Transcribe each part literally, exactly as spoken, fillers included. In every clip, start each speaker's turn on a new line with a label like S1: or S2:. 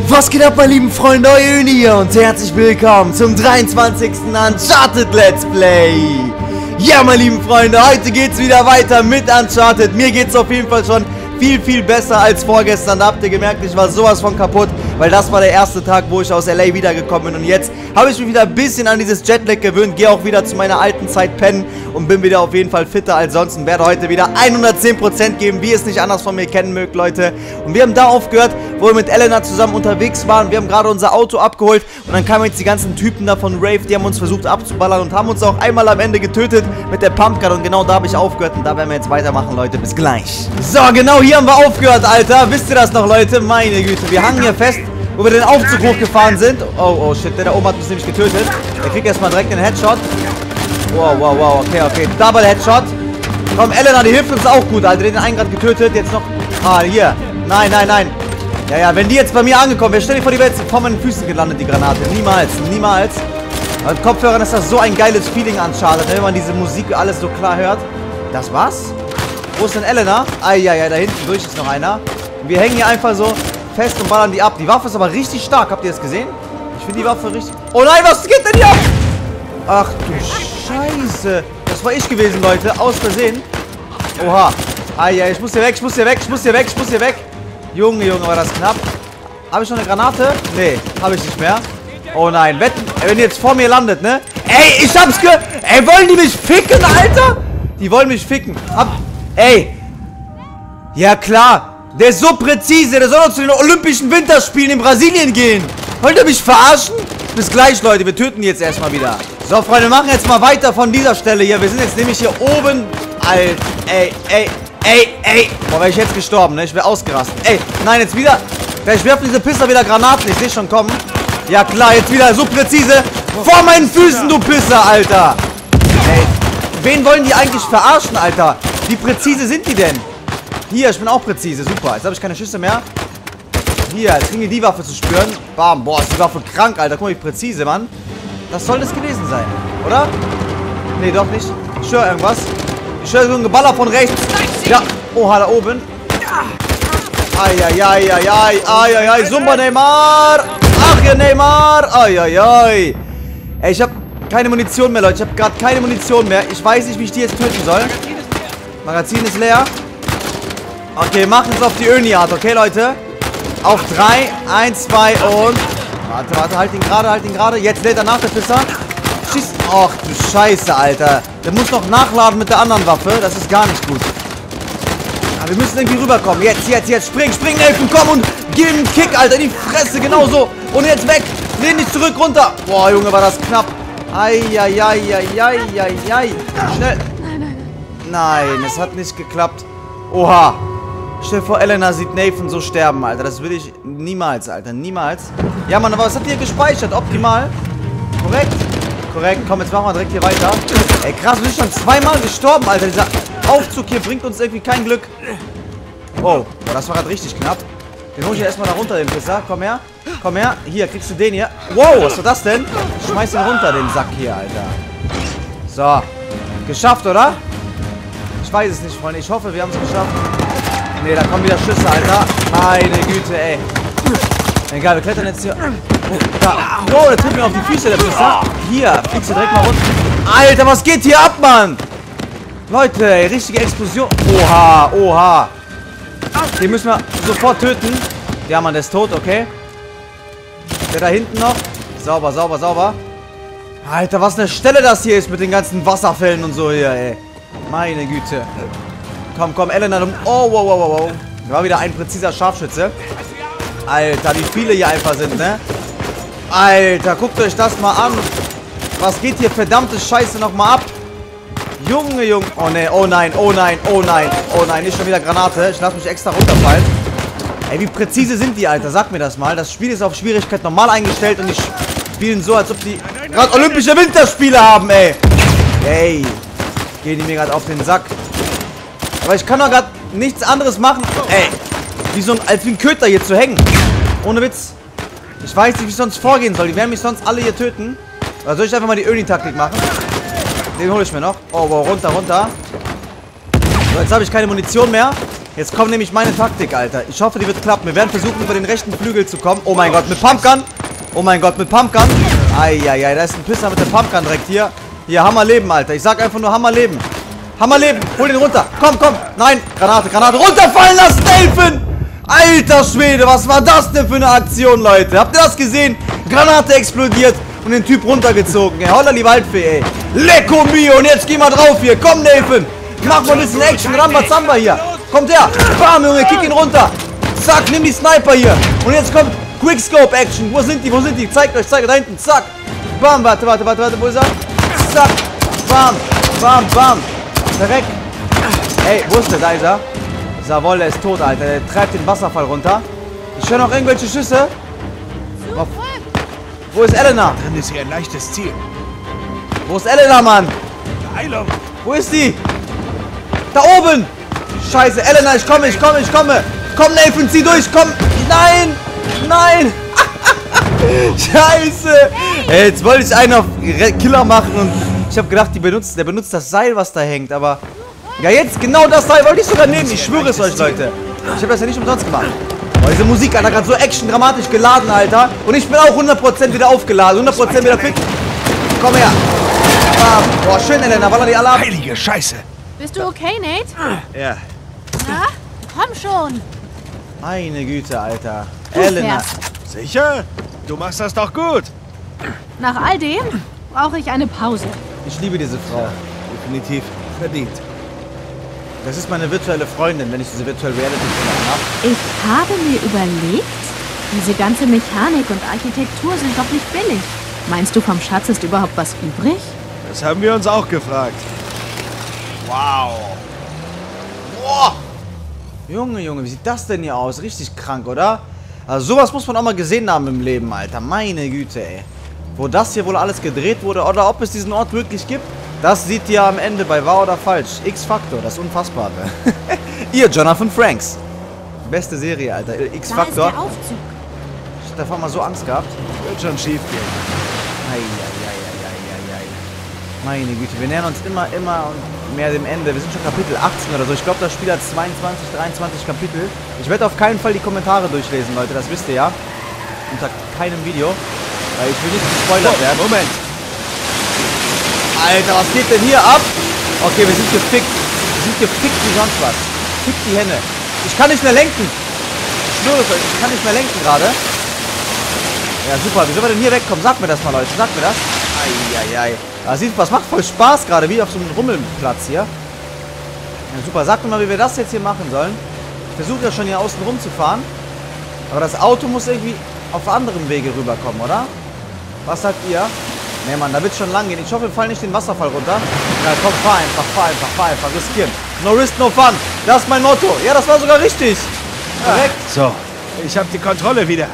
S1: Was geht ab, meine lieben Freunde, euer Öni hier und herzlich willkommen zum dreiundzwanzigsten Uncharted Let's Play. Ja, meine lieben Freunde, heute geht's wieder weiter mit Uncharted. Mir geht's auf jeden Fall schon viel, viel besser als vorgestern. Da habt ihr gemerkt, ich war sowas von kaputt, weil das war der erste Tag, wo ich aus L A wiedergekommen bin. Und jetzt habe ich mich wieder ein bisschen an dieses Jetlag gewöhnt, gehe auch wieder zu meiner alten Zeit pennen und bin wieder auf jeden Fall fitter als sonst und werde heute wieder hundertzehn Prozent geben, wie ihr es nicht anders von mir kennen mögt, Leute. Und wir haben da aufgehört, wo wir mit Elena zusammen unterwegs waren. Wir haben gerade unser Auto abgeholt und dann kamen jetzt die ganzen Typen da von Rave, die haben uns versucht abzuballern und haben uns auch einmal am Ende getötet mit der Pumpgun. Und genau da habe ich aufgehört und da werden wir jetzt weitermachen, Leute. Bis gleich. So, genau hier haben wir aufgehört, Alter. Wisst ihr das noch, Leute? Meine Güte, wir hangen hier fest, wo wir den Aufzug hochgefahren sind. Oh, oh, shit, der da oben hat uns nämlich getötet. Der kriegt erstmal direkt den Headshot. Wow, wow, wow, okay, okay. Double Headshot. Komm, Elena, die hilft uns auch gut, Alter. Den einen gerade getötet, jetzt noch... Ah, hier. Nein, nein, nein. Ja, ja, wenn die jetzt bei mir angekommen wäre, stell dir vor, die wäre jetzt vor meinen Füßen gelandet, die Granate. Niemals, niemals. Mit Kopfhörern ist das so ein geiles Feeling an Charlotte, wenn man diese Musik alles so klar hört. Das war's? Wo ist denn Elena? Ah, ja, ja, da hinten durch ist noch einer. Und wir hängen hier einfach so fest und ballern die ab. Die Waffe ist aber richtig stark. Habt ihr das gesehen? Ich finde die Waffe richtig... Oh nein, was geht denn hier ab? Ach du Scheiße. Das war ich gewesen, Leute. Aus Versehen. Oha. Ah, ja, ich muss hier weg, ich muss hier weg, ich muss hier weg, ich muss hier weg. Junge, Junge, war das knapp. Habe ich noch eine Granate? Nee, habe ich nicht mehr. Oh nein, wetten, wenn ihr jetzt vor mir landet, ne? Ey, ich hab's ge... Ey, wollen die mich ficken, Alter? Die wollen mich ficken. Hab... Ey. Ja, klar. Der ist so präzise, der soll doch zu den Olympischen Winterspielen in Brasilien gehen. Wollt ihr mich verarschen? Bis gleich, Leute, wir töten die jetzt erstmal wieder. So, Freunde, wir machen jetzt mal weiter von dieser Stelle hier. Wir sind jetzt nämlich hier oben. Alter, ey, ey, ey, ey. Boah, wäre ich jetzt gestorben, ne? Ich wäre ausgerastet. Ey, nein, jetzt wieder. Ich werfe diese Pisser wieder Granaten. Ich sehe schon kommen. Ja, klar, jetzt wieder so präzise. Vor meinen Füßen, du Pisser, Alter. Ey, wen wollen die eigentlich verarschen, Alter? Wie präzise sind die denn? Hier, ich bin auch präzise. Super. Jetzt habe ich keine Schüsse mehr. Hier, jetzt kriegen wir die Waffe zu spüren. Bam. Boah, ist die Waffe krank, Alter. Guck mal, wie präzise, Mann. Das soll das gewesen sein, oder? Nee, doch nicht. Ich höre irgendwas. Ich höre so ein Geballer von rechts. Ja. Oha, da oben. Eieieiei. Eieiei. Zumba Neymar. Ach, ja, Neymar. Eieiei. Ey, ich habe keine Munition mehr, Leute. Ich habe gerade keine Munition mehr. Ich weiß nicht, wie ich die jetzt töten soll. Magazin ist leer. Okay, machen es auf die Öni-Art, okay, Leute? Auf drei, eins, zwei und... Warte, warte, halt ihn gerade, halt ihn gerade. Jetzt lädt er nach, der Pisser. Schieß... Ach, du Scheiße, Alter. Der muss noch nachladen mit der anderen Waffe. Das ist gar nicht gut. Aber wir müssen irgendwie rüberkommen. Jetzt, jetzt, jetzt. Spring, spring, Elfen, komm und gib ihm einen Kick, Alter. In die Fresse, genau so. Und jetzt weg. Lehn dich zurück, runter. Boah, Junge, war das knapp. Eieieiei. Schnell. Nein, es hat nicht geklappt. Oha. Stell dir vor, Elena sieht Nathan so sterben, Alter. Das will ich niemals, Alter. Niemals. Ja, Mann, aber was habt ihr gespeichert? Optimal. Korrekt. Korrekt. Komm, jetzt machen wir direkt hier weiter. Ey, krass, wir sind schon zweimal gestorben, Alter. Dieser Aufzug hier bringt uns irgendwie kein Glück. Oh, das war gerade richtig knapp. Den hol ich ja erstmal da runter, den Pisser. Komm her. Komm her. Hier, kriegst du den hier. Wow, was war das denn? Schmeiß den runter, den Sack hier, Alter. So. Geschafft, oder? Ich weiß es nicht, Freunde. Ich hoffe, wir haben es geschafft. Ne, da kommen wieder Schüsse, Alter. Meine Güte, ey. Egal, wir klettern jetzt hier. Oh, da. Oh, der tritt mir auf die Füße, der Pisser. Hier, fliegst du direkt mal runter. Alter, was geht hier ab, Mann? Leute, ey, richtige Explosion. Oha, oha. Den müssen wir sofort töten. Ja, Mann, der ist tot, okay. Der da hinten noch. Sauber, sauber, sauber. Alter, was eine Stelle das hier ist mit den ganzen Wasserfällen und so hier, ey. Meine Güte. Komm, komm, Elena. Oh, wow, wow, wow, wow. War wieder ein präziser Scharfschütze. Alter, wie viele hier einfach sind, ne? Alter, guckt euch das mal an. Was geht hier verdammte Scheiße nochmal ab? Junge, Junge. Oh, ne, oh nein, oh nein, oh nein. Oh nein, nicht schon wieder Granate. Ich lasse mich extra runterfallen. Ey, wie präzise sind die, Alter? Sag mir das mal. Das Spiel ist auf Schwierigkeit normal eingestellt und die spielen so, als ob die gerade Olympische Winterspiele haben, ey. Ey. Gehen die mir gerade auf den Sack. Aber ich kann doch gerade nichts anderes machen. Ey, wie so ein, als wie ein Köter hier zu hängen. Ohne Witz. Ich weiß nicht, wie ich sonst vorgehen soll. Die werden mich sonst alle hier töten. Oder soll ich einfach mal die Öni-Taktik machen? Den hole ich mir noch. Oh, wow, runter, runter. So, jetzt habe ich keine Munition mehr. Jetzt kommt nämlich meine Taktik, Alter. Ich hoffe, die wird klappen. Wir werden versuchen, über den rechten Flügel zu kommen. Oh mein Gott, mit Pumpgun. Oh mein Gott, mit Pumpgun. Eieiei, da ist ein Pisser mit dem Pumpgun direkt hier. Hier, Hammerleben, Alter. Ich sag einfach nur Hammerleben. Hammerleben. Hol den runter. Komm, komm. Nein. Granate, Granate. Runterfallen lassen, Elfen. Alter Schwede, was war das denn für eine Aktion, Leute? Habt ihr das gesehen? Granate explodiert und den Typ runtergezogen. Ey, holla die Waldfee, ey. Lecco mio. Und jetzt geh mal drauf hier. Komm, Elfen. Mach mal ein bisschen Action. Rambazamba hier. Kommt her. Bam, Junge. Kick ihn runter. Zack, nimm die Sniper hier. Und jetzt kommt Quickscope Action. Wo sind die? Wo sind die? Zeigt euch, zeigt euch da hinten. Zack. Bam, warte, warte, warte, warte. Wo ist er? Zack. Bam. Bam, bam. Direkt. Ey, wo ist der? Da ist er. Savolle ist tot, Alter. Der treibt den Wasserfall runter. Ich höre noch irgendwelche Schüsse. Auf. Wo ist Elena?
S2: Drin ist hier ein leichtes Ziel.
S1: Wo ist Elena, Mann?
S2: Beeilung.
S1: Wo ist die? Da oben. Scheiße, Elena, ich komme, ich komme, ich komme. Komm, Nathan, zieh durch, komm. Nein, nein. Scheiße. Ey, jetzt wollte ich einen auf Killer machen und ich habe gedacht, die benutzt, der benutzt das Seil, was da hängt, aber... Ja, jetzt genau das Seil wollte ich sogar nehmen. Ich schwöre es euch, Leute. Ich habe das ja nicht umsonst gemacht. Boah, diese Musik, Alter, gerade so action-dramatisch geladen, Alter. Und ich bin auch hundert Prozent wieder aufgeladen. hundert Prozent wieder fit. Komm her. Bam. Boah, schön, Elena. Baller die alle ab.
S2: Heilige Scheiße.
S3: Bist du okay, Nate?
S2: Ja.
S3: Na? Komm schon.
S1: Meine Güte, Alter.
S3: Du
S1: Elena.
S3: fährst.
S2: Sicher? Du machst das doch gut.
S3: Nach all dem brauche ich eine Pause.
S1: Ich liebe diese Frau.
S2: Definitiv verdient.
S1: Das ist meine virtuelle Freundin, wenn ich diese Virtual Reality mache.
S3: Ich habe mir überlegt, diese ganze Mechanik und Architektur sind doch nicht billig. Meinst du, vom Schatz ist überhaupt was übrig?
S2: Das haben wir uns auch gefragt.
S1: Wow. Boah. Junge, Junge, wie sieht das denn hier aus? Richtig krank, oder? Also sowas muss man auch mal gesehen haben im Leben, Alter. Meine Güte, ey. Wo das hier wohl alles gedreht wurde oder ob es diesen Ort wirklich gibt, das seht ihr am Ende bei Wahr oder Falsch. X-Factor, das Unfassbare. Ihr, Jonathan Franks. Beste Serie, Alter. X-Factor. Ich hab davor mal so Angst gehabt.
S2: Wird schon schief gehen.
S1: Eieieiei. Meine Güte, wir nähern uns immer, immer mehr dem Ende. Wir sind schon Kapitel achtzehn oder so. Ich glaube, das Spiel hat zweiundzwanzig, dreiundzwanzig Kapitel. Ich werde auf keinen Fall die Kommentare durchlesen, Leute. Das wisst ihr ja. Unter keinem Video. Weil ich will nicht gespoilert werden.
S2: Moment.
S1: Alter, was geht denn hier ab? Okay, wir sind gefickt. Wir sind gefickt wie sonst was. Fick die Hände. Ich kann nicht mehr lenken. Ich schwöre es euch, ich kann nicht mehr lenken gerade. Ja, super. Wie soll man denn hier wegkommen? Sagt mir das mal, Leute. Sagt mir das. Eieiei. Das sieht, was macht voll Spaß gerade, wie auf so einem Rummelplatz hier. Ja, super. Sagt mir mal, wie wir das jetzt hier machen sollen. Ich versuche ja schon hier außen rum zu fahren. Aber das Auto muss irgendwie auf anderem Wege rüberkommen, oder? Was sagt ihr? Ne, Mann, da wird schon lang gehen. Ich hoffe, wir fallen nicht den Wasserfall runter. Ja, komm, fahr einfach, fahr einfach, fahr einfach. Riskieren. No risk, no fun. Das ist mein Motto. Ja, das war sogar richtig. Korrekt.
S2: So, ich habe die Kontrolle wieder.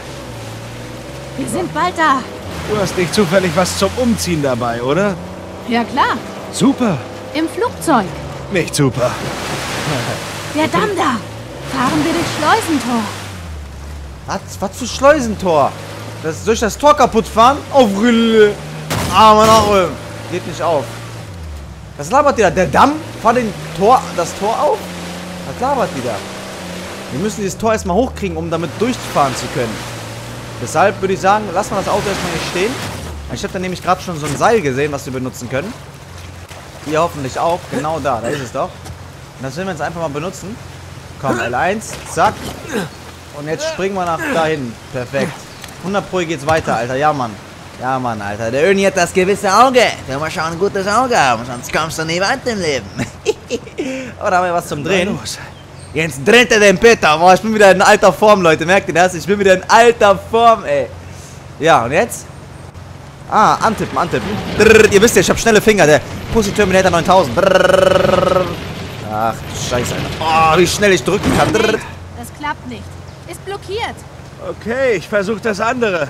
S3: Wir sind bald da.
S2: Du hast nicht zufällig was zum Umziehen dabei, oder?
S3: Ja klar,
S2: Super.
S3: im Flugzeug.
S2: Nicht super.
S3: Der Damm da. Fahren wir durchs Schleusentor.
S1: Was? Was für Schleusentor? Das, soll ich das Tor kaputt fahren? Auf Rille. Ah, Mann, auch. Geht nicht auf. Was labert ihr da? Der Damm? Fahr den Tor, das Tor auf? Was labert die da? Wir müssen dieses Tor erstmal hochkriegen, um damit durchfahren zu können. Deshalb würde ich sagen, lassen wir das Auto erstmal hier stehen. Ich habe da nämlich gerade schon so ein Seil gesehen, was wir benutzen können. Ihr hoffentlich auch. Genau da, da ist es doch. Und das werden wir jetzt einfach mal benutzen. Komm, L eins, zack. Und jetzt springen wir nach dahin. Perfekt. hundert Pro geht's weiter, Alter. Ja, Mann. Ja, Mann, Alter. Der Öni hat das gewisse Auge. Der muss schon ein gutes Auge haben, sonst kommst du nie weit im Leben. Aber da haben wir was zum Drehen. Jetzt dreht er den Peter. Boah, ich bin wieder in alter Form, Leute. Merkt ihr das? Ich bin wieder in alter Form, ey. Ja, und jetzt? Ah, antippen, antippen. Drrr, ihr wisst ja, ich habe schnelle Finger. Der Pussy Terminator neuntausend. Drrr. Ach, scheiße, Alter. Oh, wie schnell ich drücken kann. Drrr.
S3: Das klappt nicht. Ist blockiert.
S2: Okay, ich versuche das andere.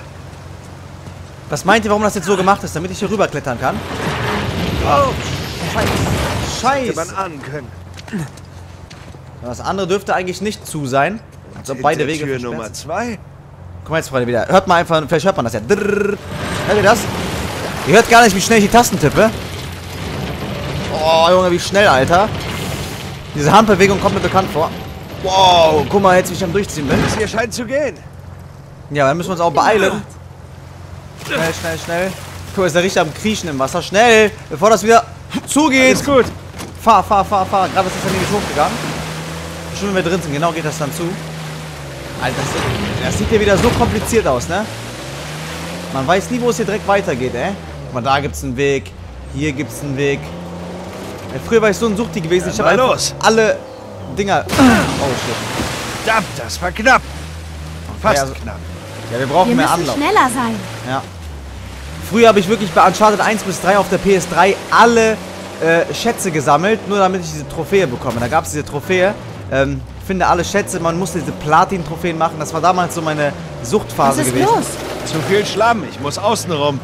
S1: Was meint ihr, warum das jetzt so gemacht ist? Damit ich hier rüberklettern kann? Oh, scheiße.
S2: Hätte man
S1: Scheiße.
S2: ahnen können.
S1: Das andere dürfte eigentlich nicht zu sein. Als ob beide Wege
S2: Tür
S1: versperrt
S2: Nummer
S1: sind.
S2: zwei.
S1: Guck mal jetzt, Freunde, wieder. Hört mal einfach, vielleicht hört man das ja. Drrr. Hört ihr das? Ihr hört gar nicht, wie schnell ich die Tasten tippe. Oh, Junge, wie schnell, Alter. Diese Handbewegung kommt mir bekannt vor. Wow, guck mal, jetzt wie ich am Durchziehen bin.
S2: Das hier scheint zu gehen.
S1: Ja, dann müssen wir uns auch beeilen. Schnell, schnell, schnell. Guck mal, ist der richtig am Kriechen im Wasser. Schnell, bevor das wieder zugeht.
S2: Ist gut.
S1: Fahr, fahr, fahr, fahr. Gerade ist das dann nämlich hochgegangen. Schon wenn wir drin sind, genau geht das dann zu. Alter, das sieht, das sieht ja wieder so kompliziert aus, ne? Man weiß nie, wo es hier direkt weitergeht, ey. Guck mal, da gibt's einen Weg. Hier gibt's einen Weg. Ja, früher war ich so ein Suchti gewesen.
S2: Ja,
S1: ich habe
S2: los.
S1: alle Dinger... Oh, shit.
S2: Verdammt, das war knapp. Fast
S1: Ja, also-
S2: knapp.
S1: Ja, wir brauchen
S3: Wir
S1: mehr
S3: müssen
S1: Anlauf.
S3: schneller sein.
S1: Ja. Früher habe ich wirklich bei Uncharted eins bis drei auf der P S drei alle äh, Schätze gesammelt, nur damit ich diese Trophäe bekomme. Da gab es diese Trophäe, ähm, finde alle Schätze, man musste diese Platin-Trophäen machen. Das war damals so meine
S3: Was
S1: Suchtphase
S3: ist
S1: gewesen.
S3: los?
S2: Zu viel Schlamm. Ich muss außen rum.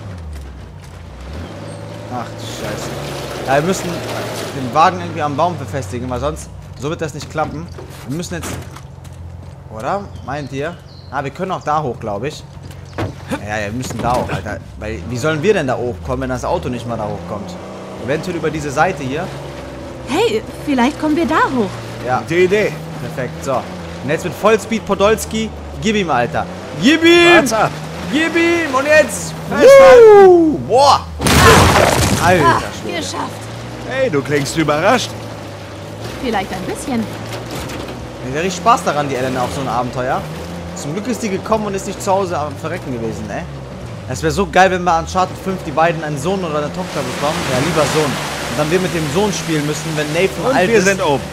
S1: Ach du Scheiße. Ja, wir müssen den Wagen irgendwie am Baum befestigen, weil sonst, so wird das nicht klappen. Wir müssen jetzt, oder? Meint ihr? Ah, wir können auch da hoch, glaube ich. Ja, ja, wir müssen da hoch, Alter. Weil, wie sollen wir denn da hochkommen, wenn das Auto nicht mal da hochkommt? Eventuell über diese Seite hier.
S3: Hey, vielleicht kommen wir da hoch.
S1: Ja,
S2: Gute Idee.
S1: perfekt. So. Und jetzt mit Vollspeed Podolski. Gib ihm, Alter. Gib ihm!
S2: Wart's ab.
S1: Gib ihm! Und jetzt!
S2: Festhalten.
S1: Woo! Boah! Alter
S3: Ah,
S1: Schwede.
S3: geschafft.
S2: Hey, du klingst überrascht.
S3: Vielleicht ein bisschen.
S1: Mir wäre richtig Spaß daran, die Elena, auf so ein Abenteuer. Zum Glück ist die gekommen und ist nicht zu Hause am Verrecken gewesen, ey. Es wäre so geil, wenn wir an Uncharted fünf die beiden einen Sohn oder eine Tochter bekommen. Ja, lieber Sohn. Und dann wir mit dem Sohn spielen müssen, wenn Nathan
S2: Und
S1: alt
S2: wir
S1: ist.
S2: sind oben.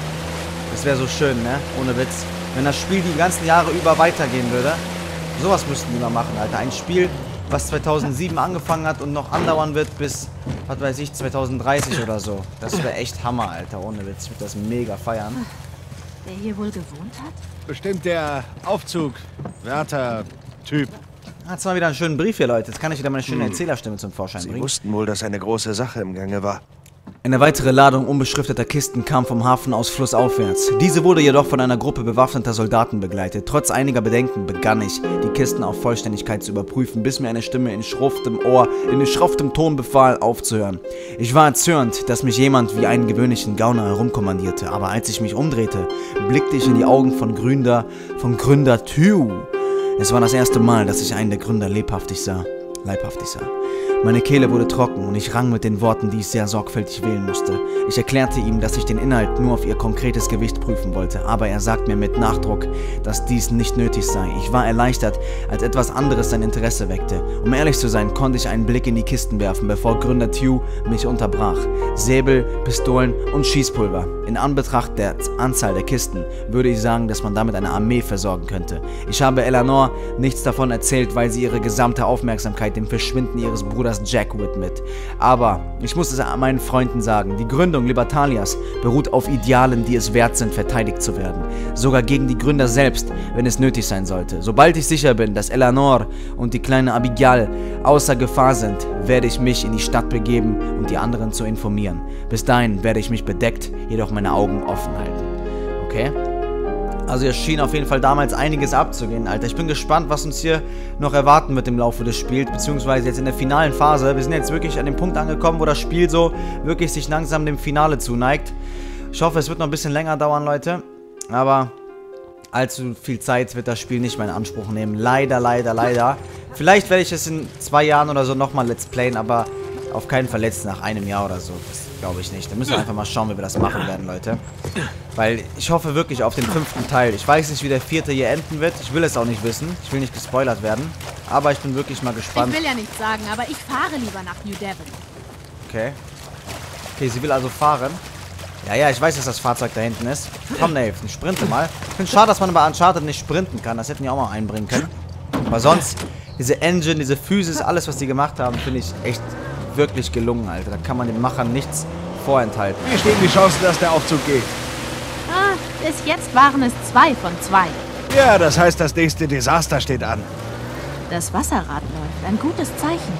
S1: Das wäre so schön, ne? Ohne Witz. Wenn das Spiel die ganzen Jahre über weitergehen würde. Sowas müssten die mal machen, Alter. Ein Spiel, was zweitausendsieben angefangen hat und noch andauern wird bis, was weiß ich, zweitausenddreißig oder so. Das wäre echt Hammer, Alter. Ohne Witz. Ich würde das mega feiern.
S3: Wer hier wohl gewohnt hat?
S2: Bestimmt der Aufzug. Wärter. Typ.
S1: Jetzt mal wieder einen schönen Brief hier, Leute. Jetzt kann ich wieder meine schöne Erzählerstimme zum Vorschein
S2: Sie
S1: bringen.
S2: wussten wohl, dass eine große Sache im Gange war.
S1: Eine weitere Ladung unbeschrifteter Kisten kam vom Hafen aus flussaufwärts. Diese wurde jedoch von einer Gruppe bewaffneter Soldaten begleitet. Trotz einiger Bedenken begann ich, die Kisten auf Vollständigkeit zu überprüfen, bis mir eine Stimme in schrofftem Ohr, in schrofftem Ton befahl, aufzuhören. Ich war erzürnt, dass mich jemand wie einen gewöhnlichen Gauner herumkommandierte, aber als ich mich umdrehte, blickte ich in die Augen von Gründer, von Gründer Tew. Es war das erste Mal, dass ich einen der Gründer lebhaftig sah, leibhaftig sah. Meine Kehle wurde trocken und ich rang mit den Worten, die ich sehr sorgfältig wählen musste. Ich erklärte ihm, dass ich den Inhalt nur auf ihr konkretes Gewicht prüfen wollte, aber er sagt mir mit Nachdruck, dass dies nicht nötig sei. Ich war erleichtert, als etwas anderes sein Interesse weckte. Um ehrlich zu sein, konnte ich einen Blick in die Kisten werfen, bevor Gründer Tew mich unterbrach. Säbel, Pistolen und Schießpulver. In Anbetracht der Anzahl der Kisten würde ich sagen, dass man damit eine Armee versorgen könnte. Ich habe Eleanor nichts davon erzählt, weil sie ihre gesamte Aufmerksamkeit dem Verschwinden ihres Bruders Jack widmet. Aber ich muss es meinen Freunden sagen, die Gründung Libertalias beruht auf Idealen, die es wert sind, verteidigt zu werden. Sogar gegen die Gründer selbst, wenn es nötig sein sollte. Sobald ich sicher bin, dass Eleanor und die kleine Abigail außer Gefahr sind, werde ich mich in die Stadt begeben und die anderen zu informieren. Bis dahin werde ich mich bedeckt, jedoch meine Augen offen halten. Okay? Also es schien auf jeden Fall damals einiges abzugehen, Alter. Ich bin gespannt, was uns hier noch erwarten wird im Laufe des Spiels, beziehungsweise jetzt in der finalen Phase. Wir sind jetzt wirklich an dem Punkt angekommen, wo das Spiel so wirklich sich langsam dem Finale zuneigt. Ich hoffe, es wird noch ein bisschen länger dauern, Leute. Aber allzu viel Zeit wird das Spiel nicht mehr in Anspruch nehmen. Leider, leider, leider. Vielleicht werde ich es in zwei Jahren oder so nochmal let's playen, aber auf keinen Fall jetzt nach einem Jahr oder so. Das glaube ich nicht. Da müssen wir einfach mal schauen, wie wir das machen werden, Leute. Weil ich hoffe wirklich auf den fünften Teil. Ich weiß nicht, wie der vierte hier enden wird. Ich will es auch nicht wissen. Ich will nicht gespoilert werden. Aber ich bin wirklich mal gespannt.
S3: Ich will ja nichts sagen, aber ich fahre lieber nach New Devon.
S1: Okay. Okay, sie will also fahren. Ja, ja, ich weiß, dass das Fahrzeug da hinten ist. Komm, Nathan, sprinte mal. Ich finde es schade, dass man bei Uncharted nicht sprinten kann. Das hätten die auch mal einbringen können. Aber sonst, diese Engine, diese Physis, alles, was die gemacht haben, finde ich echt wirklich gelungen, Alter. Da kann man den Machern nichts vorenthalten.
S2: Wie stehen die Chancen, dass der Aufzug geht?
S3: Ah, bis jetzt waren es zwei von zwei.
S2: Ja, das heißt, das nächste Desaster steht an.
S3: Das Wasserrad läuft. Ein gutes Zeichen.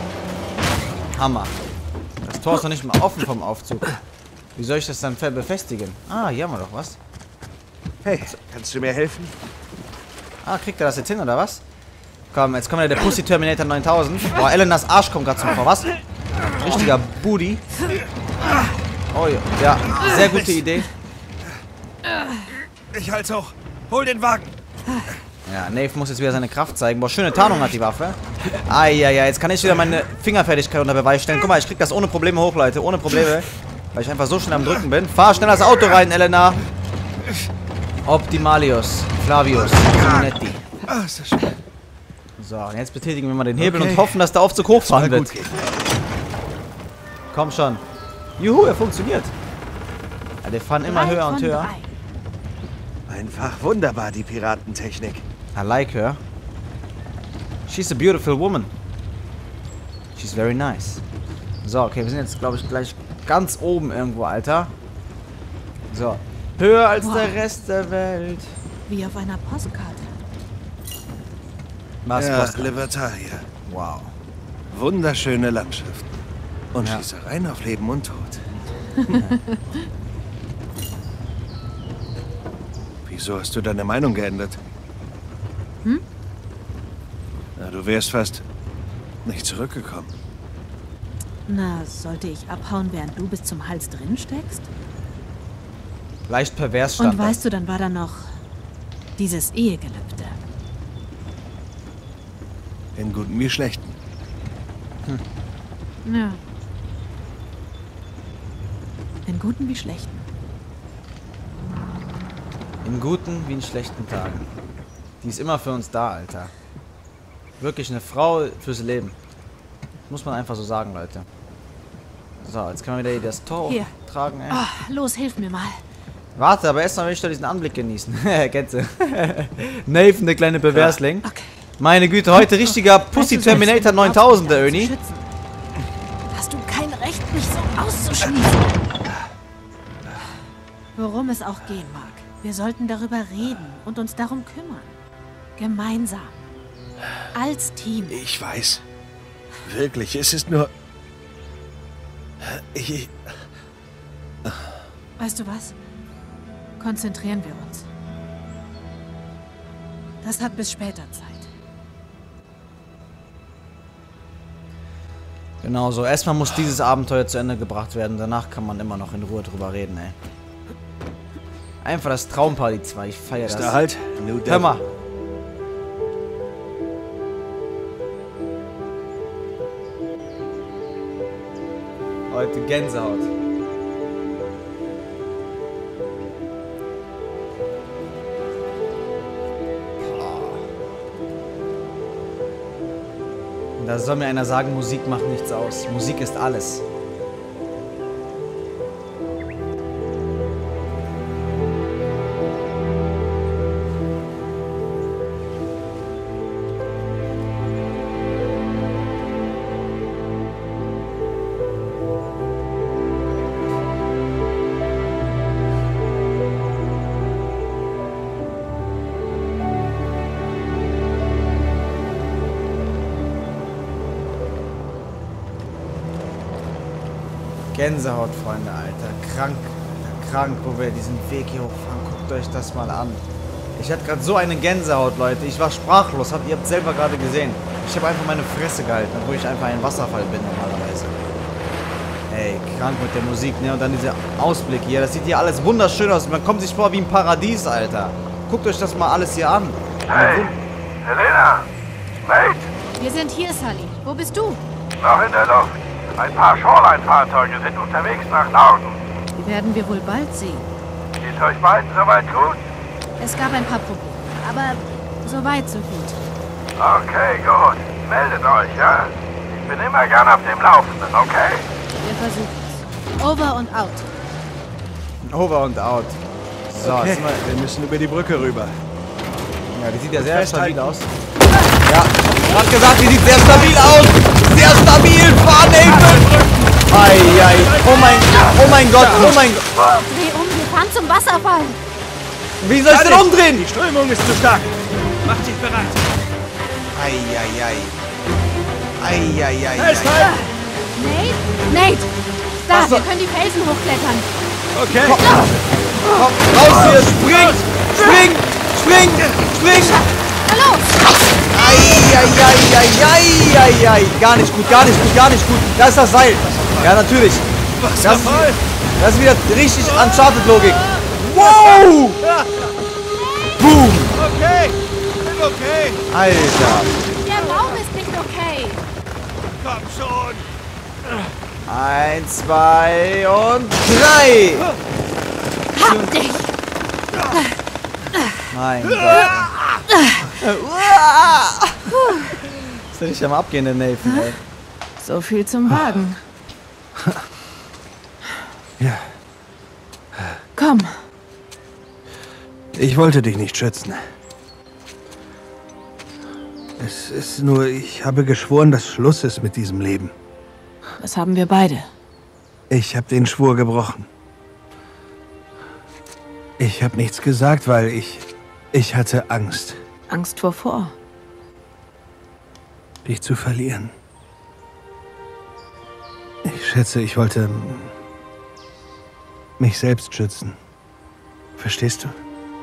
S1: Hammer. Das Tor ist noch nicht mal offen vom Aufzug. Wie soll ich das dann befestigen? Ah, hier haben wir doch was.
S2: Hey, kannst du mir helfen?
S1: Ah, kriegt er das jetzt hin, oder was? Komm, jetzt kommt ja der Pussy Terminator neuntausend. Boah, Elenas Arsch kommt gerade zum Vor. Was? Richtiger Booty. Oh ja, ja, sehr gute Idee.
S2: Ich halt's hoch. Hol den Wagen.
S1: Ja, Nave muss jetzt wieder seine Kraft zeigen. Boah, schöne Tarnung hat die Waffe. Eieiei, jetzt kann ich wieder meine Fingerfertigkeit unter Beweis stellen. Guck mal, ich krieg das ohne Probleme hoch, Leute. Ohne Probleme. Weil ich einfach so schnell am Drücken bin. Fahr schnell das Auto rein, Elena. Optimalius. Flavius. Simonetti.
S2: Ah, ist das schön.
S1: So, und jetzt betätigen wir mal den Hebel
S2: Okay.
S1: und hoffen, dass der Aufzug hochfahren
S2: Soll
S1: wird.
S2: gut gehen.
S1: Komm schon. Juhu, er funktioniert. Ja, wir fahren immer
S3: Drei
S1: höher und
S3: von
S1: höher.
S3: drei.
S2: Einfach wunderbar, die Piratentechnik.
S1: I like her. She's a beautiful woman. She's very nice. So, okay, wir sind jetzt, glaube ich, gleich ganz oben irgendwo, Alter. So. Höher als
S3: Wow.
S1: der Rest der Welt.
S3: Wie auf einer Postkarte.
S1: Was
S2: Ja,
S1: kostet?
S2: Libertalia.
S1: Wow.
S2: Wunderschöne Landschaften. Und
S1: Ja.
S2: Schießereien auf Leben und Tod. Wieso hast du deine Meinung geändert?
S3: Hm?
S2: Na, du wärst fast nicht zurückgekommen.
S3: Na, sollte ich abhauen, während du bis zum Hals drin steckst?
S1: Leicht pervers stand
S3: Und
S1: das.
S3: weißt du, dann war da noch dieses Ehegelübde.
S2: In guten wie schlechten.
S3: Ja. In guten wie schlechten.
S1: In guten wie in schlechten Tagen. Die ist immer für uns da, Alter. Wirklich eine Frau fürs Leben. Muss man einfach so sagen, Leute. So, jetzt können wir wieder das Tor
S3: Hier.
S1: tragen, ey.
S3: Ah, los, hilf mir mal.
S1: Warte, aber erstmal will ich doch diesen Anblick genießen. Kennst Nathan, der kleine Perversling.
S3: Okay.
S1: Meine Güte, heute richtiger Pussy
S3: Weißt du,
S1: Terminator
S3: selbst wenn du
S1: neuntausender,
S3: aufhörst,
S1: Ernie.
S3: zu schützen, hast du kein Recht, mich so auszuschließen. Worum es auch gehen mag, wir sollten darüber reden und uns darum kümmern. Gemeinsam. Als Team.
S2: Ich weiß. Wirklich, es ist nur... Ich...
S3: Weißt du was? Konzentrieren wir uns. Das hat bis später Zeit.
S1: Genau so. Erstmal muss dieses Abenteuer zu Ende gebracht werden. Danach kann man immer noch in Ruhe drüber reden, ey. Einfach das Traumpaar, die zwei. Ich feiere
S2: Ist
S1: das.
S2: da halt? New
S1: Hör mal. Heute Gänsehaut. Da soll mir einer sagen, Musik macht nichts aus. Musik ist alles. Gänsehaut, Freunde, Alter. Krank, Alter, krank, wo wir diesen Weg hier hochfahren. Guckt euch das mal an. Ich hatte gerade so eine Gänsehaut, Leute. Ich war sprachlos. Habt, ihr habt selber gerade gesehen. Ich habe einfach meine Fresse gehalten, obwohl ich einfach ein Wasserfall bin normalerweise. Ey, krank mit der Musik, ne? Und dann dieser Ausblick hier. Das sieht hier alles wunderschön aus. Man kommt sich vor wie ein Paradies, Alter. Guckt euch das mal alles hier an.
S4: Hey, Helena! Nate!
S3: Wir sind hier, Sully. Wo bist du?
S4: Noch in der Luft. Ein paar Shoreline-Fahrzeuge sind unterwegs nach Norden.
S3: Die werden wir wohl bald sehen.
S4: Geht's euch beiden soweit gut?
S3: Es gab ein paar Probleme, aber so weit, so gut.
S4: Okay, gut. Meldet euch, ja? Ich bin immer gern auf dem Laufenden, okay?
S3: Wir versuchen es. Over und out.
S1: Over und out. So,
S2: Okay,
S1: jetzt sind wir,
S2: wir müssen über die Brücke rüber.
S1: ja, die sieht ja sehr
S2: Festhalten.
S1: stabil aus. Ja, gerade gesagt, die sieht sehr stabil aus. Sehr stabil, fahr Nathan. Ei, ei. Oh mein, oh mein Gott, oh mein Gott.
S3: Dreh um, wir fahren zum Wasserfall.
S1: Wie soll ich denn umdrehen?
S2: Die Strömung ist zu stark. Mach dich bereit.
S1: Ei, ei, ei. Ei, ei, ei, ei.
S2: Festhalten!
S3: Nate? Nate! Da,
S1: Was soll-
S3: wir können die Felsen hochklettern.
S2: Okay.
S1: Komm, raus hier, spring, spring, spring, spring.
S3: Hallo!
S1: Ei, ei, ei, ei, ei, ei, ei. Gar nicht gut, gar nicht gut, gar nicht gut. Da ist das Seil. Ja, natürlich. Das ist,
S2: Wasserfall!
S1: das ist wieder richtig Uncharted-Logik. Wow! Boom!
S2: Okay, bin okay.
S1: Alter.
S3: Der Baum ist nicht okay.
S2: Komm schon.
S1: Eins, zwei und drei.
S3: Hab dich.
S1: Mein Gott. Ist ja nicht am Abgehen, der Nathan, ey.
S3: So viel zum Wagen.
S2: Ja.
S3: Komm.
S2: Ich wollte dich nicht schützen. Es ist nur, ich habe geschworen, dass Schluss ist mit diesem Leben.
S3: Das haben wir beide.
S2: Ich habe den Schwur gebrochen. Ich habe nichts gesagt, weil ich... Ich hatte Angst,
S3: Angst wovor?
S2: dich zu verlieren. Ich schätze, ich wollte mich selbst schützen. Verstehst du?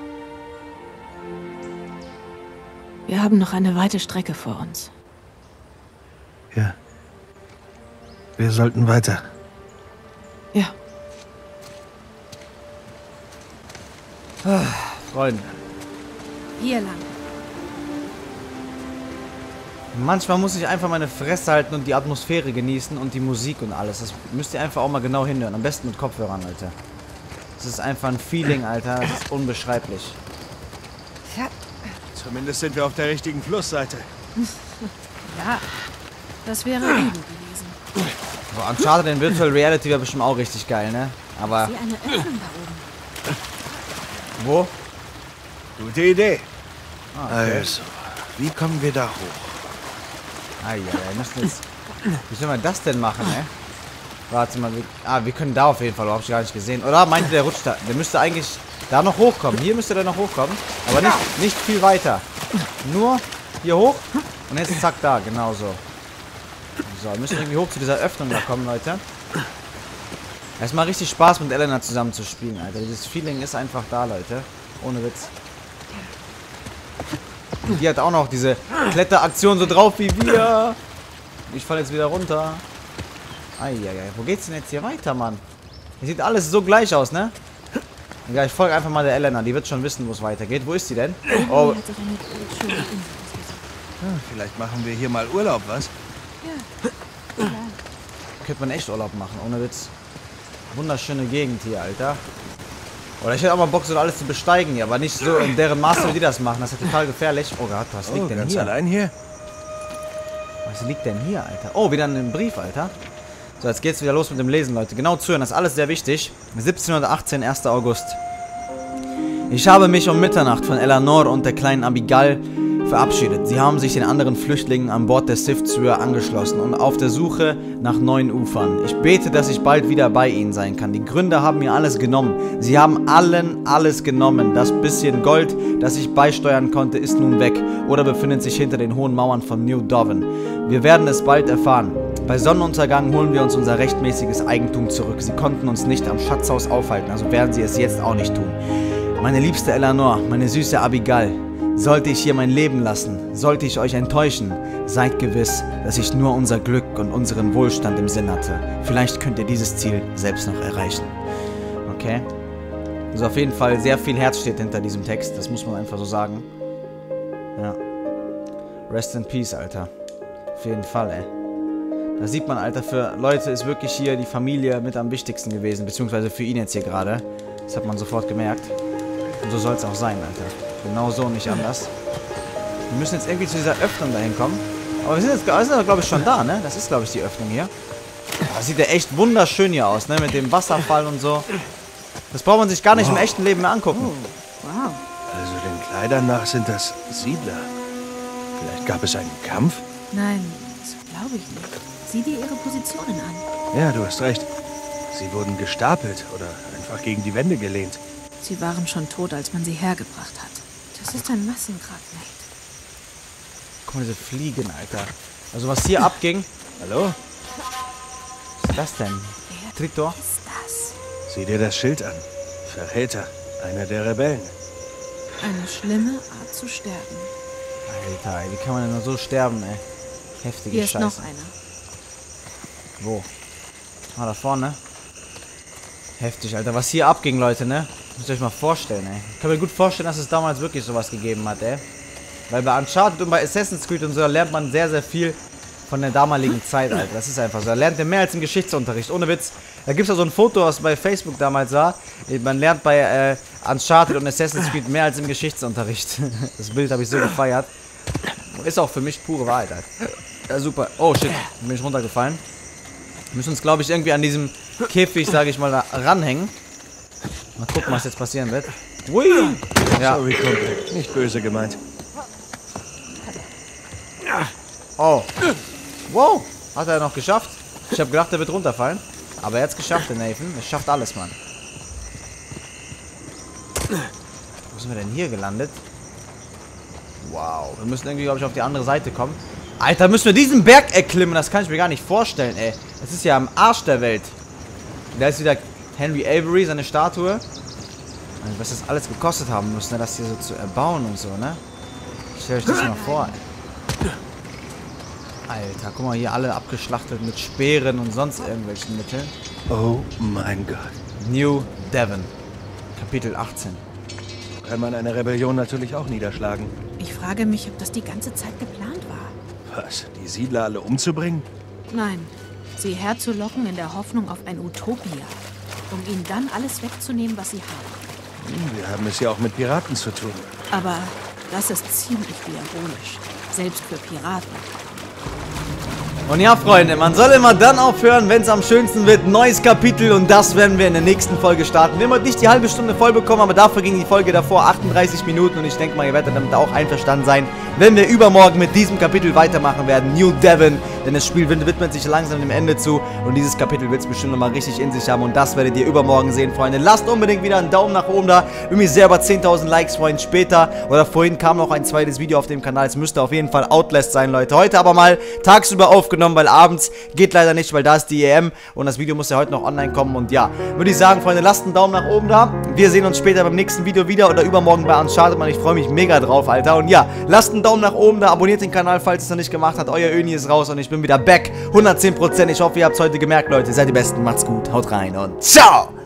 S3: Wir haben noch eine weite Strecke vor uns.
S2: Ja. Wir sollten weiter.
S3: Ja.
S1: Freunde.
S3: Hier lang.
S1: Manchmal muss ich einfach meine Fresse halten und die Atmosphäre genießen und die Musik und alles. Das müsst ihr einfach auch mal genau hinhören. Am besten mit Kopfhörern, Alter. Das ist einfach ein Feeling, Alter. Das ist unbeschreiblich.
S2: Zumindest sind wir auf der richtigen Flussseite.
S3: Ja, das wäre übel gewesen.
S1: Boah, Uncharted in Virtual Reality wäre bestimmt auch richtig geil, ne? Aber...
S3: Wie eine Öffnung da oben.
S1: Wo?
S2: Gute Idee.
S1: Ah, okay.
S2: Also, wie kommen wir da hoch?
S1: Ah, ja, wir müssen jetzt... Wie sollen wir das denn machen, ey? Warte mal, wir, ah, wir können da auf jeden Fall, hab ich gar nicht gesehen. Oder meinte der rutscht da? Der müsste eigentlich da noch hochkommen. Hier müsste der noch hochkommen. Aber nicht, nicht viel weiter. Nur hier hoch und jetzt zack da, genau so. So, wir müssen irgendwie hoch zu dieser Öffnung da kommen, Leute. Es macht richtig Spaß, mit Elena zusammen zu spielen, Alter. Dieses Feeling ist einfach da, Leute. Ohne Witz. Und die hat auch noch diese Kletteraktion so drauf wie wir. Ich falle jetzt wieder runter. Eieiei, wo geht's denn jetzt hier weiter, Mann? Hier sieht alles so gleich aus, ne? Ja, ich folge einfach mal der Elena. Die wird schon wissen, wo es weitergeht. Wo ist sie denn? Oh.
S2: Vielleicht machen wir hier mal Urlaub, was?
S1: Könnte man echt Urlaub machen, ohne Witz. Wunderschöne Gegend hier, Alter. Oder ich hätte auch mal Bock, so alles zu besteigen hier, aber nicht so in deren Maße, wie die das machen. Das ist ja total gefährlich. Oh Gott, was liegt
S2: Oh,
S1: denn
S2: ganz
S1: hier?
S2: allein hier?
S1: Was liegt denn hier, Alter? Oh, wieder ein Brief, Alter. So, jetzt geht's wieder los mit dem Lesen, Leute. Genau zuhören, das ist alles sehr wichtig. siebzehnhundertachtzehn, erster August. Ich habe mich um Mitternacht von Eleanor und der kleinen Abigail verabschiedet. Sie haben sich den anderen Flüchtlingen an Bord der Swift-Tür angeschlossen und auf der Suche nach neuen Ufern. Ich bete, dass ich bald wieder bei ihnen sein kann. Die Gründer haben mir alles genommen. Sie haben allen alles genommen. Das bisschen Gold, das ich beisteuern konnte, ist nun weg oder befindet sich hinter den hohen Mauern von New Doven. Wir werden es bald erfahren. Bei Sonnenuntergang holen wir uns unser rechtmäßiges Eigentum zurück. Sie konnten uns nicht am Schatzhaus aufhalten, also werden sie es jetzt auch nicht tun. Meine liebste Eleanor, meine süße Abigail, sollte ich hier mein Leben lassen, sollte ich euch enttäuschen, seid gewiss, dass ich nur unser Glück und unseren Wohlstand im Sinn hatte. Vielleicht könnt ihr dieses Ziel selbst noch erreichen. Okay? Also auf jeden Fall sehr viel Herz steht hinter diesem Text, das muss man einfach so sagen. Ja. Rest in Peace, Alter. Auf jeden Fall, ey. Da sieht man, Alter, für Leute ist wirklich hier die Familie mit am wichtigsten gewesen, beziehungsweise für ihn jetzt hier gerade. Das hat man sofort gemerkt. Und so soll es auch sein, Alter. Genau so, nicht anders. Wir müssen jetzt irgendwie zu dieser Öffnung dahin kommen. Aber wir sind jetzt, glaube ich, schon da, ne? Das ist, glaube ich, die Öffnung hier. Das sieht ja echt wunderschön hier aus, ne? Mit dem Wasserfall und so. Das braucht man sich gar nicht wow. im echten Leben mehr angucken.
S3: Wow.
S2: Also den Kleidern nach sind das Siedler. Vielleicht gab es einen Kampf?
S3: Nein, das glaube ich nicht. Sieh dir ihre Positionen an.
S2: Ja, du hast recht. Sie wurden gestapelt oder einfach gegen die Wände gelehnt.
S3: Sie waren schon tot, als man sie hergebracht hat. Das ist ein Massengrab, Nate.
S1: Guck mal, diese Fliegen, Alter. Also was hier abging... Hallo? Was ist das denn?
S3: Wer
S1: Tritor?
S3: ist das?
S2: Sieh dir das Schild an. Verräter. Einer der Rebellen.
S3: Eine schlimme Art zu sterben.
S1: Alter, ey, wie kann man denn nur so sterben, ey? Heftige
S3: Hier ist
S1: Scheiße.
S3: noch einer.
S1: Wo? Ah, da vorne. Heftig, Alter. Was hier abging, Leute, ne? Müsst ihr euch mal vorstellen, ey. Ich kann mir gut vorstellen, dass es damals wirklich sowas gegeben hat, ey. Weil bei Uncharted und bei Assassin's Creed und so lernt man sehr, sehr viel von der damaligen Zeit, Alter. Das ist einfach so. Da lernt ihr mehr als im Geschichtsunterricht. Ohne Witz. Da gibt es ja so ein Foto, was bei Facebook damals war. Man lernt bei äh, Uncharted und Assassin's Creed mehr als im Geschichtsunterricht. Das Bild habe ich so gefeiert. Ist auch für mich pure Wahrheit, Alter. Ja, super. Oh, shit. Bin ich runtergefallen. Wir müssen uns, glaube ich, irgendwie an diesem Käfig, sage ich mal, da ranhängen. Mal gucken, was jetzt passieren wird. Ui! Ja.
S2: Sorry, Kumpel. Nicht böse gemeint.
S1: Oh. Wow. Hat er noch geschafft. Ich habe gedacht, er wird runterfallen. Aber er hat es geschafft, der Nathan. Er schafft alles, Mann. Wo sind wir denn hier gelandet? Wow. Wir müssen irgendwie, glaube ich, auf die andere Seite kommen. Alter, müssen wir diesen Berg erklimmen? Das kann ich mir gar nicht vorstellen, ey. Das ist ja am Arsch der Welt. Da ist wieder Henry Avery, seine Statue. Was das alles gekostet haben muss, ne? Das hier so zu erbauen und so, ne? Stellt euch das mal vor, ey. Alter, guck mal, hier alle abgeschlachtet mit Speeren und sonst irgendwelchen Mitteln.
S2: Oh mein Gott.
S1: New Devon. Kapitel achtzehn.
S2: Kann man eine Rebellion natürlich auch niederschlagen.
S3: Ich frage mich, ob das die ganze Zeit geplant war.
S2: Was? Die Siedler alle umzubringen?
S3: Nein, sie herzulocken in der Hoffnung auf ein Utopia, um ihnen dann alles wegzunehmen, was sie haben.
S2: Hm, wir haben es ja auch mit Piraten zu tun.
S3: Aber das ist ziemlich diabolisch, selbst für Piraten.
S1: Und ja, Freunde, man soll immer dann aufhören, wenn es am schönsten wird. Neues Kapitel und das werden wir in der nächsten Folge starten. Wir haben heute nicht die halbe Stunde voll bekommen, aber dafür ging die Folge davor achtunddreißig Minuten und ich denke mal, ihr werdet damit auch einverstanden sein, wenn wir übermorgen mit diesem Kapitel weitermachen werden. New Devon, denn das Spiel widmet sich langsam dem Ende zu und dieses Kapitel wird es bestimmt nochmal richtig in sich haben und das werdet ihr übermorgen sehen, Freunde. Lasst unbedingt wieder einen Daumen nach oben da. Irgendwie sehr über zehntausend Likes, Freunde. Später oder vorhin kam noch ein zweites Video auf dem Kanal. Es müsste auf jeden Fall Outlast sein, Leute. Heute aber mal tagsüber aufgenommen, weil abends geht leider nicht, weil da ist die E M und das Video muss ja heute noch online kommen und ja, würde ich sagen, Freunde, lasst einen Daumen nach oben da. Wir sehen uns später beim nächsten Video wieder oder übermorgen bei Uncharted, Mann. Ich freue mich mega drauf, Alter. Und ja, lasst einen Daumen nach oben da, abonniert den Kanal, falls ihr es noch nicht gemacht habt. Euer Öni ist raus und ich bin wieder back. hundertzehn Prozent. Ich hoffe, ihr habt es heute gemerkt, Leute. Seid die Besten. Macht's gut. Haut rein und ciao!